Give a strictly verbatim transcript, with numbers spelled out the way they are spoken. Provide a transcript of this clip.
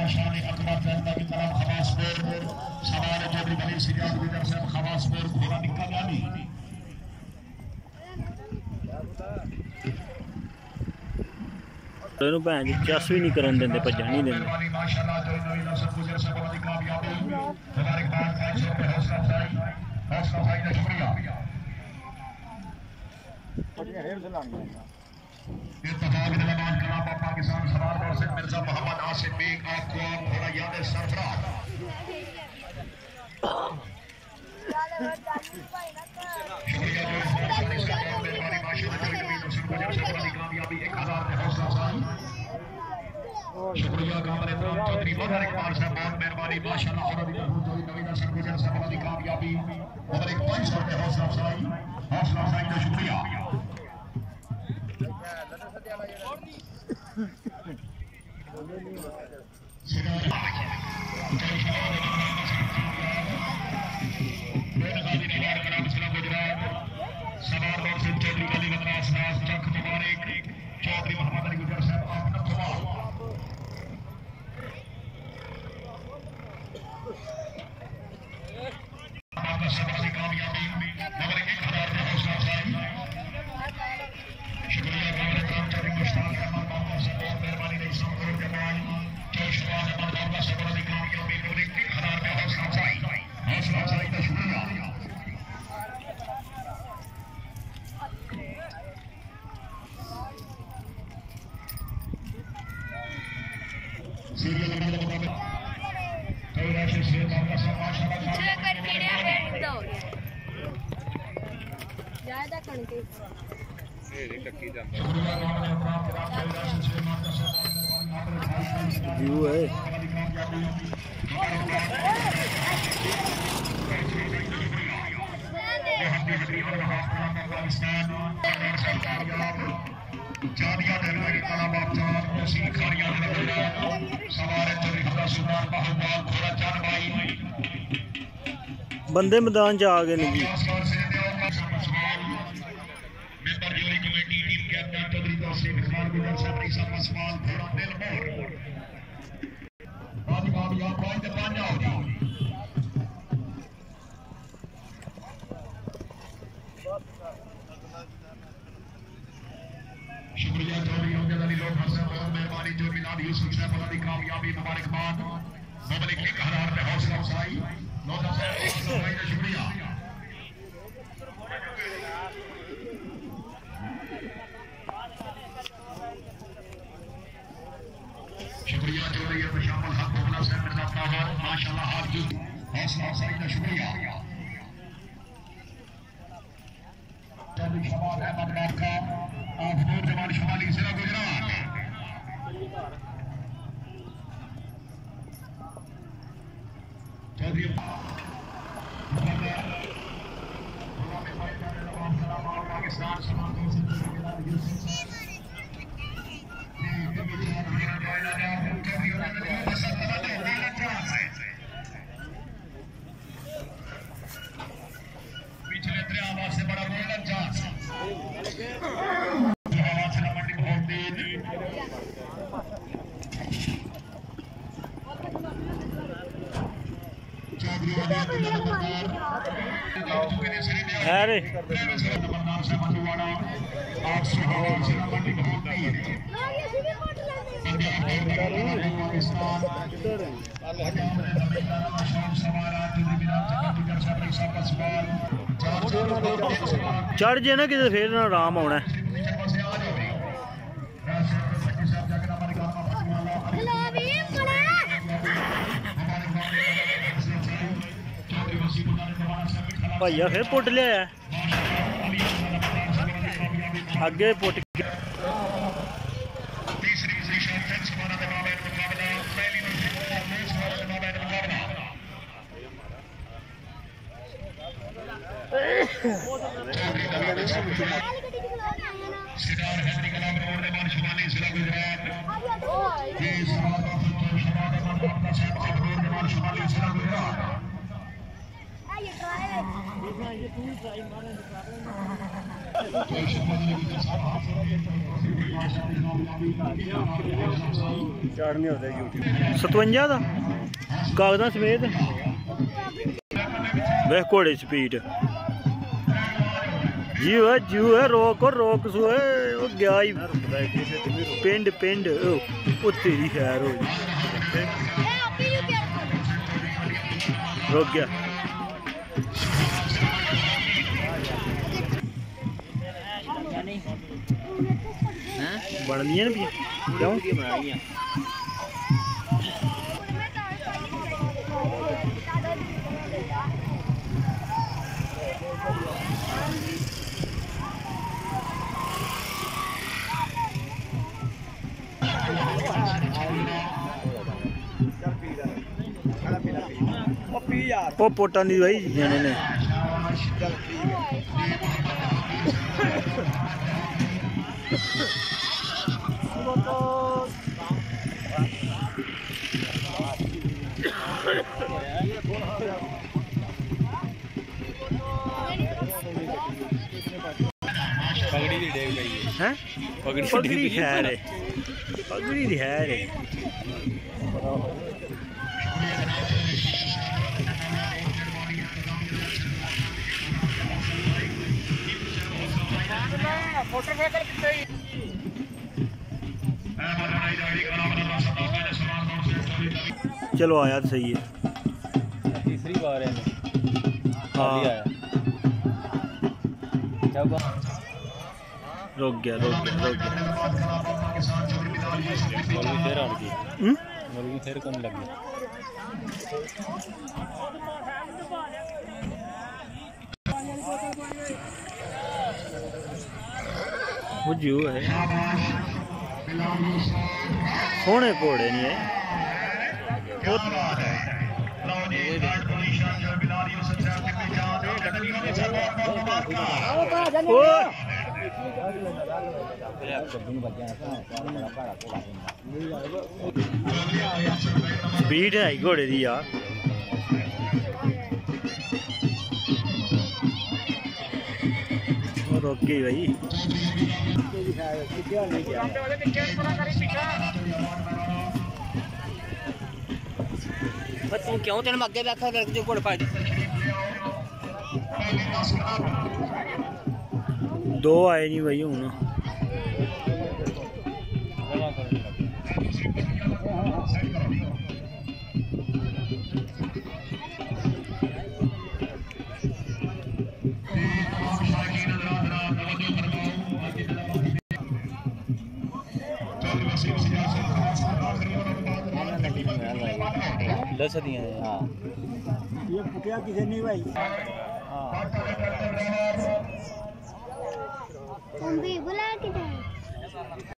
भैन चस भी नहीं करन देंदे, भजन नहीं देंदे। पाकिस्तान सवार मिर्जा मोहम्मद आसिफ बेग आपको थोड़ा याद है सरफराज शुक्रिया चौधरी मगर इकबाल साहब बहुत मेहरबानी माशाल्लाह सरगुजर साहब की कामयाबी और एक पाँच सौ रुपये हौसला अफजाई हौसला अफजाई का शुक्रिया। चौधरी मोहम्मद अली गुजर साहब आपका सवाल कामयाबी मगर एक हजार का हौसला अफजाई शुक्रिया मेहरबानी नहीं सौ करोड़ के बाद चौशवान का सबर की कामयाबी मगर एक हजार का हौसला अफजाई हौसला अफजाई का शुक्रिया। सीरियल नंबर मुताबिक कई राशि से आपका माशाल्लाह कर पीने बैठ दो ज्यादा कणके ए रे टक्की जाता व्यू है जानिया दरबारी कला बापचार तहसील खारिया सवारे तरीका सुल्तान बाहुबल घोड़ा चार भाई बंदे मैदान च आ गए नहीं। Member jury committee team captain Chaudhry Tehsil Khan Gujjar sahab ईसा मसवाल घोड़ा दिलमोर बाजी बाजी आप भाई ते पांच आओ जी शुक्रिया चौधरी अमजद अली लोग हसन बहुत मेहरबानी जो मिलाद यूसुफ साहब की कामयाबी मुबारकबाद मबलिक एक हजार पे हौसला अफजाई नौजा साहब हौसला अफजाई का शुक्रिया। शुक्रिया चौधरी शामिल हक मोहम्मद साहब मिर्जा ताहर माशाल्लाह हाथ जो हौसला अफजाई का शुक्रिया। चौधरी शबाब अहमद बाबका आप नौजवान शुमाली जिला गुजरात चौधरी पाकिस्तान पिछले त्रियावा से बड़ा गोल्डन चांस अरे चढ़ जे ना किते फिर आराम आना है। भैया फिर पुट लिया अगे पुट सितार हैदरी कलाम रोड ने मान शुमाली जिला गुजरात ये समाज का समाज का अपना सेठ रोड ने मान शुमाली जिला गुजरात ये ड्राइव है ये तू ड्राइव मारने सतवंजा का कागजा समेत वह घोड़े स्पीड जी है जी है रोक और रोक सो है वो गया ही पिंड पिंड वो तेरी खैर हो रुक गया बन दिया ना क्यों वो पोटा नहीं भाई जाने ने पगड़ी दी डेग गई है पगड़ी पगड़ी है रे पगड़ी है रे चलो आया तो सही है तीसरी बार है हाँ आया रुक गया रुक गया रुक गया मुर्गी फिर अड़ गई हम्म मुर्गी फिर कौन लग गई वो जू है सोने घोड़े नहीं है स्पीड है घोड़े दी यार रोके भाई तू क्यों तेन अगे बैठा जो घोड़ पाई दो आए नहीं भाई हूं दस दिया हाँ ये पुटिया किसे नहीं भाई हाँ तुम भी